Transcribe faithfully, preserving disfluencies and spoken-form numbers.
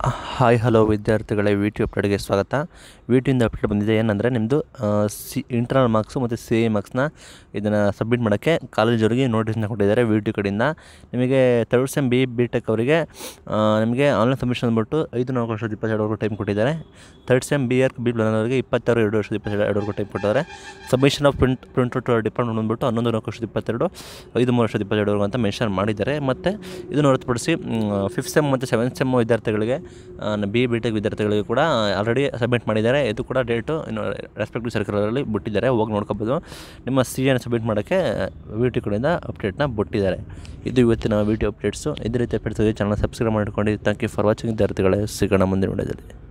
Hi hello ವಿದ್ಯಾರ್ಥಿಗಳೇ, V T U ಅಪ್ಡೇಟ್ಗೆ ಸ್ವಾಗತ. ವಿ ಟಿ ಯಿಂದ ಅಪ್ಡೇಟ್ ಬಂದಿದೆ. ಏನಂದರೆ ನಿಮ್ಮದು ಸಿ ಇಂಟರ್ನಲ್ ಮಾರ್ಕ್ಸು ಮತ್ತು ಸಿ ಎ ಮಾರ್ಕ್ಸ್ನ ಇದನ್ನು ಸಬ್ಮಿಟ್ ಮಾಡೋಕ್ಕೆ ಕಾಲೇಜವರಿಗೆ ನೋಟಿಸ್ನ ಕೊಟ್ಟಿದ್ದಾರೆ ವಿ ಟಿ ಯು ಕಡೆಯಿಂದ. ನಿಮಗೆ third sem B B tech ಅವರಿಗೆ ನಿಮಗೆ ಆನ್ಲೈನ್ ಸಬ್ಮಿಷನ್ ಅಂದ್ಬಿಟ್ಟು ಐದು ನಾಲ್ಕು ವರ್ಷದ ಇಪ್ಪತ್ತೆರಡುವರೆಗೂ ಟೈಮ್ ಕೊಟ್ಟಿದ್ದಾರೆ. Third sem B R B plan ಅವರಿಗೆ ಇಪ್ಪತ್ತಾರು ಎರಡು ವರ್ಷದ ಇಪ್ಪತ್ತೆರಡುವರೆಗೂ ಟೈಮ್ ಕೊಟ್ಟಿದ್ದಾರೆ. Submission of print print out department ಬಂದ್ಬಿಟ್ಟು ಹನ್ನೊಂದು ನಾಲ್ಕು ವರ್ಷದ ಇಪ್ಪತ್ತೆರಡು ಐದು ಮೂರು ವರ್ಷದ ಇಪ್ಪತ್ತೆರಡುವರೆಗೂ ಅಂತ ಮೆನ್ಷನ್ ಮಾಡಿದ್ದಾರೆ. ಮತ್ತು ಇದನ್ನು ಹೊರತುಪಡಿಸಿ ಫಿಫ್ತ್ ಸೆಮ್ ಮತ್ತು ಸೆವೆಂತ್ ಸೆಮ್ ವಿದ್ಯಾರ್ಥಿಗಳಿಗೆ ಬಿ ಬಿ ಟೆಕ್ ವಿದ್ಯಾರ್ಥಿಗಳಿಗೆ ಕೂಡ ಆಲ್ರೆಡಿ ಸಬ್ಮಿಟ್ ಮಾಡಿದ್ದಾರೆ. ಇದು ಕೂಡ ಡೇಟು ಇನ್ನು ರೆಸ್ಪೆಕ್ಟಿವ್ ಸರ್ಕಲರಲ್ಲಿ ಬಿಟ್ಟಿದ್ದಾರೆ, ಹೋಗಿ ನೋಡ್ಕೋಬೋದು. ನಿಮ್ಮ ಸಿ ಎನ ಸಬ್ಮಿಟ್ ಮಾಡೋಕ್ಕೆ ವಿ ಟಿ ಕಡೆಯಿಂದ ಅಪ್ಡೇಟ್ನ ಬಿಟ್ಟಿದ್ದಾರೆ. ಇದು ಇವತ್ತಿನ ವಿ ಟಿ ಅಪ್ಡೇಟ್ಸು. ಇದೇ ರೀತಿ ಅಪ್ಡೇಟ್ಸ್ ಚಾನಲ್ ಸಬ್ಸ್ಕ್ರೈಬ್ ಮಾಡಿಕೊಂಡು ಥ್ಯಾಂಕ್ ಯು ಫಾರ್ ವಾಚಿಂಗ್ ವಿದ್ಯಾರ್ಥಿಗಳೇ. ಸಿಗೋಣ ಮುಂದಿನ ವಿಡಿಯೋದಲ್ಲಿ.